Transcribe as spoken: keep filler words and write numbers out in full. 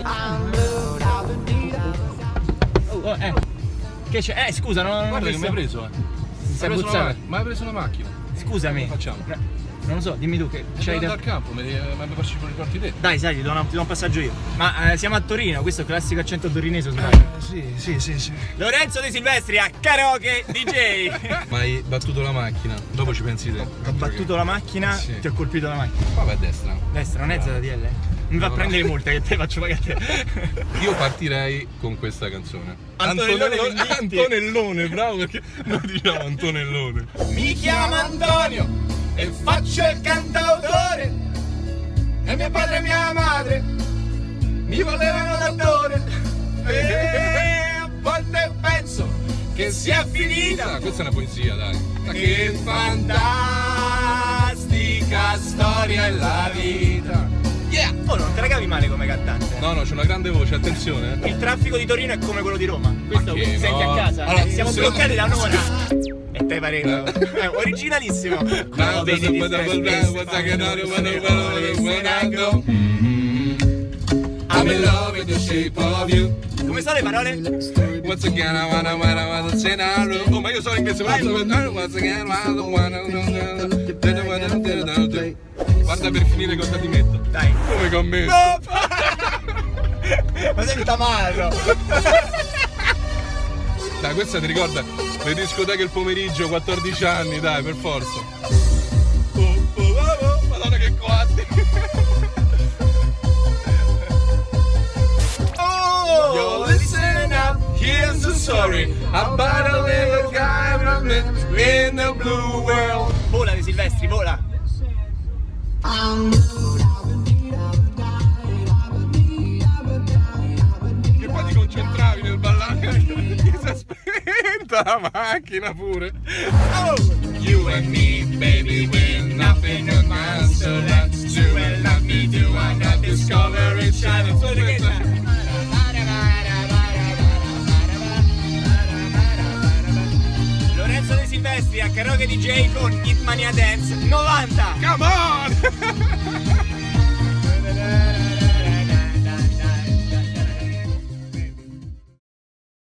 Oh, eh. Che c'è? Eh, scusa, non... Guarda che mi hai preso, eh. Mi Stai hai preso una buzzando? ma hai preso una macchina. Scusami. Cosa facciamo? No, non lo so, dimmi tu che c'hai Devo da... andare al campo, mi mi farci i porti te. Dai, sai, ti do, una- ti do un passaggio io. Ma eh, siamo a Torino, questo è il classico accento torinese, sbaglio. Sì, sì, sì, sì. Lorenzo De Silvestri a karaoke D J. Ma hai battuto la macchina, dopo ci pensi te. Ho battuto la macchina, Sì. ti ho colpito la macchina. Vabbè, a destra. Destra, non è Z D L? Mi va a No, prendere no. multa che te faccio pagare. Io partirei con questa canzone. Antonellone Antonellone, Venditti. Antonellone, bravo, perché noi diciamo Antonellone. Mi chiamo Antonio e faccio il cantautore. E mio padre e mia madre mi volevano d'attore. E a volte penso che sia finita. Questa è una poesia, dai. Ma Che fantastica storia è la vita. Yeah! Oh, non te la cavi male come cantante. No, no, c'è una grande voce, attenzione. Il traffico di Torino è come quello di Roma. Questo che qui senti no. a casa. Allora, Eh, siamo se- bloccati da un'ora. E te pareva. È originalissimo. No, vedi, ti stai spesso, I'm in love with the shape of you. come sono le parole? Once again, I wanna, wanna, wanna say now. Oh, ma io so inglese, ma non so. Once again, I wanna, wanna. Guarda per finire cosa ti metto. Dai. Come commento. No! Ma sei un tamarro. Dai, questa ti ricorda le discoteche il pomeriggio, quattordici anni, dai, per forza. Oh, oh, oh, oh, Madonna che coatti. Oh! Yo, listen up, here's the story about a little guy in the blue world. Vola De Silvestri, vola. Che poi ti concentravi nel ballare. Ti si è spenta la macchina pure. Oh! You and me, baby, we're nothing but monster. Let's do and let me do and not discover each other. Lorenzo De Silvestri a karaoke D J con Hitmania Dance novanta. Come on!